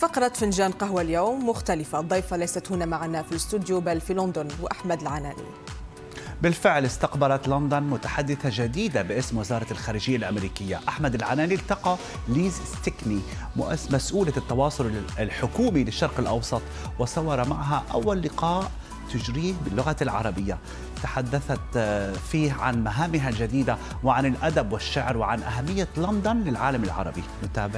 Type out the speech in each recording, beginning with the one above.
فقرة فنجان قهوة اليوم مختلفة، الضيفة ليست هنا معنا في الاستوديو بل في لندن، وأحمد العناني. بالفعل استقبلت لندن متحدثة جديدة باسم وزارة الخارجية الأمريكية. أحمد العناني التقى ليز ستيكني مسؤولة التواصل الحكومي للشرق الأوسط وصور معها أول لقاء تجريه باللغة العربية. تحدثت فيه عن مهامها الجديدة وعن الأدب والشعر وعن أهمية لندن للعالم العربي. نتابع.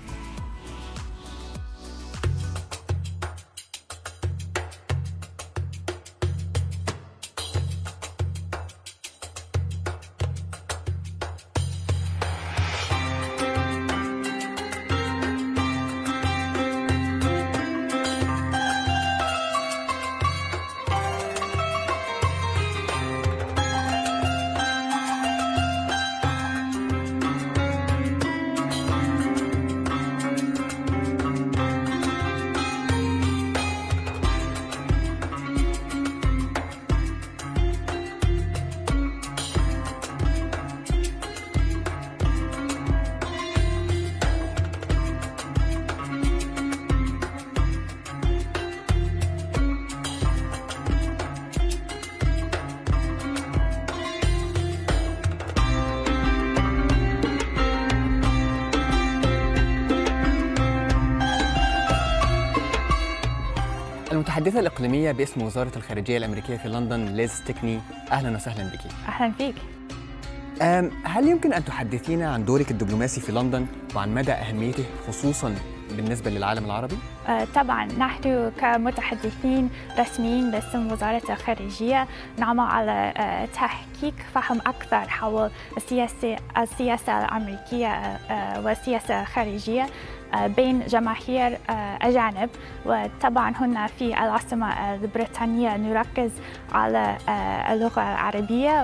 المتحدثة الإقليمية باسم وزارة الخارجية الأمريكية في لندن ليز ستيكني، أهلا وسهلا بك. أهلا فيك. هل يمكن أن تحدثينا عن دورك الدبلوماسي في لندن وعن مدى أهميته خصوصا بالنسبة للعالم العربي؟ طبعا نحن كمتحدثين رسميين باسم وزارة الخارجية نعمل على تحقيق فهم أكثر حول السياسة الأمريكية والسياسة الخارجية بين جماهير أجانب، وطبعا هنا في العاصمة البريطانية نركز على اللغة العربية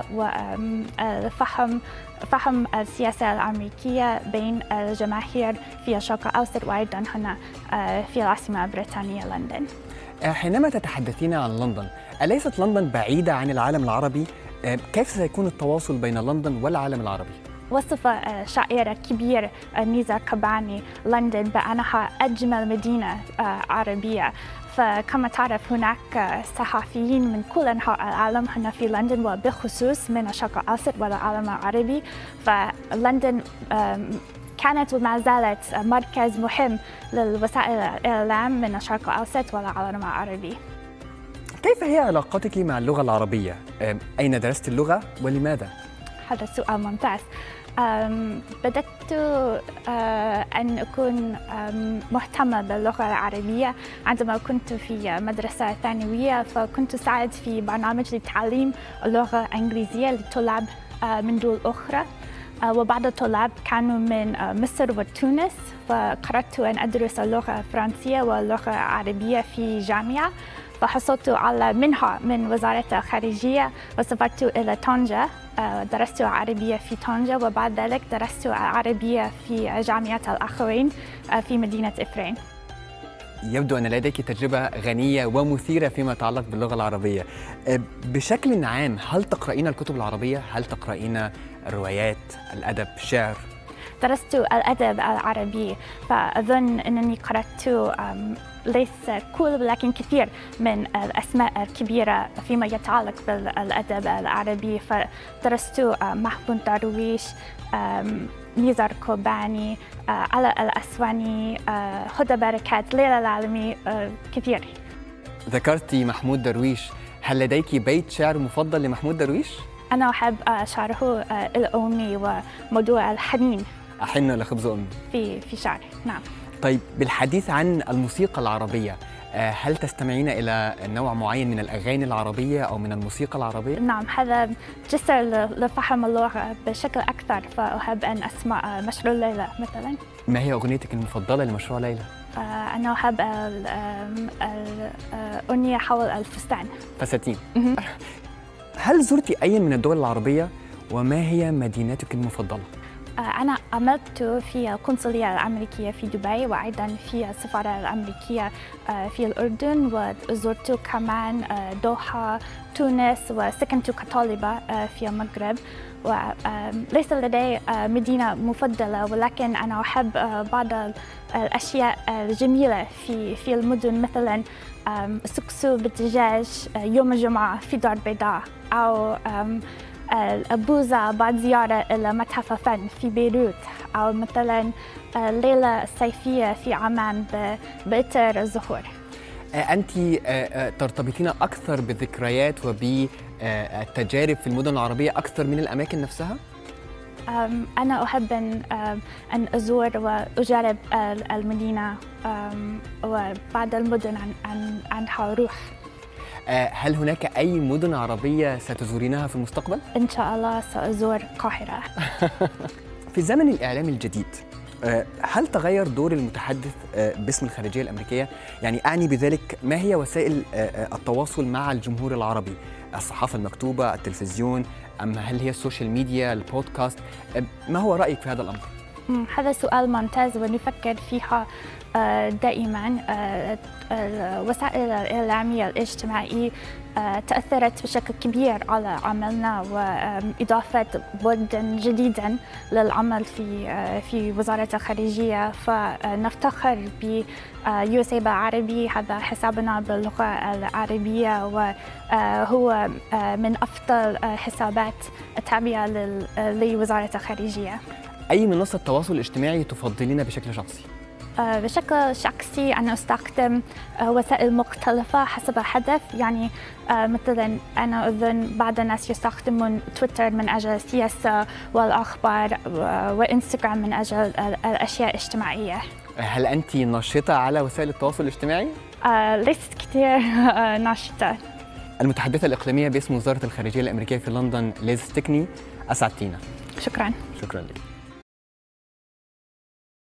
وفهم السياسة الأمريكية بين الجماهير في الشرق الأوسط وأيضا هنا في العاصمة البريطانية لندن. حينما تتحدثين عن لندن، أليست لندن بعيدة عن العالم العربي؟ كيف سيكون التواصل بين لندن والعالم العربي؟ وصف شاعر كبير نزار قباني لندن بأنها أجمل مدينة عربية، فكما تعرف هناك صحفيين من كل أنحاء العالم هنا في لندن وبخصوص من الشرق الأوسط والعالم العربي، فلندن كانت وما زالت مركز مهم للوسائل الإعلام من الشرق الأوسط والعالم العربي. كيف هي علاقتك مع اللغة العربية؟ أين درست اللغة ولماذا؟ هذا سؤال ممتاز. بدأت أن أكون مهتمة باللغة العربية عندما كنت في مدرسة ثانوية، فكنت أساعد في برنامج لتعليم اللغة الإنجليزية لطلاب من دول أخرى، وبعض الطلاب كانوا من مصر وتونس، فقررت أن أدرس اللغة الفرنسية واللغة العربية في جامعة، فحصلت على منحة من وزارة الخارجية وسافرت إلى طنجة. درست العربية في طنجة، وبعد ذلك درست العربية في جامعة الأخوين في مدينة إفرين. يبدو أن لديك تجربة غنية ومثيرة فيما يتعلق باللغة العربية. بشكل عام، هل تقرأين الكتب العربية؟ هل تقرأين الروايات، الأدب، الشعر؟ درست الأدب العربي، فأظن أنني قرأت ليس كل لكن كثير من الأسماء الكبيرة فيما يتعلق بالأدب العربي، فدرست محمود درويش، نزار قباني، علاء الأسواني، هدى بركات، ليلى العلمي، كثير. ذكرت محمود درويش، هل لديك بيت شعر مفضل لمحمود درويش؟ أنا أحب شعره الأمي وموضوع الحنين. أحن لخبز أمي في شعري، نعم. طيب، بالحديث عن الموسيقى العربية، هل تستمعين إلى نوع معين من الأغاني العربية أو من الموسيقى العربية؟ نعم، هذا جسر لفهم اللغة بشكل أكثر، فأحب أن أسمع مشروع ليلى مثلا. ما هي أغنيتك المفضلة لمشروع ليلى؟ أنا أحب الأغنية حول الفستان. فساتين. هل زرتي أي من الدول العربية وما هي مدينتك المفضلة؟ أنا عملت في القنصلية الأمريكية في دبي وأيضا في السفارة الأمريكية في الأردن، وزرت كمان دوحة، تونس، وسكنت كطالبة في المغرب. وليس لدي مدينة مفضلة، ولكن أنا أحب بعض الأشياء الجميلة في المدن، مثلا سكسو بالدجاج يوم الجمعة في دار بيضاء، أو البوزة بعد زيارة إلى متحف فن في بيروت، أو مثلا الليلة الصيفية في عمان بإطار الزهور. أنت ترتبطين أكثر بالذكريات وبالتجارب في المدن العربية أكثر من الأماكن نفسها؟ أنا أحب أن أزور وأجرب المدينة وبعد المدن عنها روح. هل هناك أي مدن عربية ستزورينها في المستقبل؟ إن شاء الله سأزور القاهرة. في زمن الإعلام الجديد، هل تغير دور المتحدث باسم الخارجية الأمريكية؟ يعني أعني بذلك، ما هي وسائل التواصل مع الجمهور العربي؟ الصحافة المكتوبة، التلفزيون، أم هل هي السوشيال ميديا، البودكاست؟ ما هو رأيك في هذا الأمر؟ هذا سؤال ممتاز ونفكر فيها دائما. وسائل الإعلامية الاجتماعية تأثرت بشكل كبير على عملنا، وإضافة بعد جديدا للعمل في وزارة الخارجية. فنفتخر ب USA عربي، هذا حسابنا باللغة العربية، وهو من أفضل حسابات التابعة لوزارة الخارجية. أي منصة تواصل اجتماعي تفضلين بشكل شخصي؟ بشكل شخصي أنا أستخدم وسائل مختلفة حسب الهدف. يعني مثلا أنا أظن بعض الناس يستخدمون تويتر من أجل السياسة والأخبار، وإنستغرام من أجل الأشياء الاجتماعية. هل أنت نشطة على وسائل التواصل الاجتماعي؟ ليست كثير نشطة. المتحدثة الإقليمية باسم وزارة الخارجية الأمريكية في لندن ليز ستيكني، أسعدتينا. شكراً. شكراً لك.